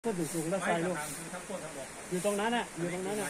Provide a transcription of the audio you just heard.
ขึ้นสูงๆแล้วใส่ลูกคือทั้งต้นทั้งดอกอยู่ตรงนั้นน่ะอยู่ตรงนั้นน่ะ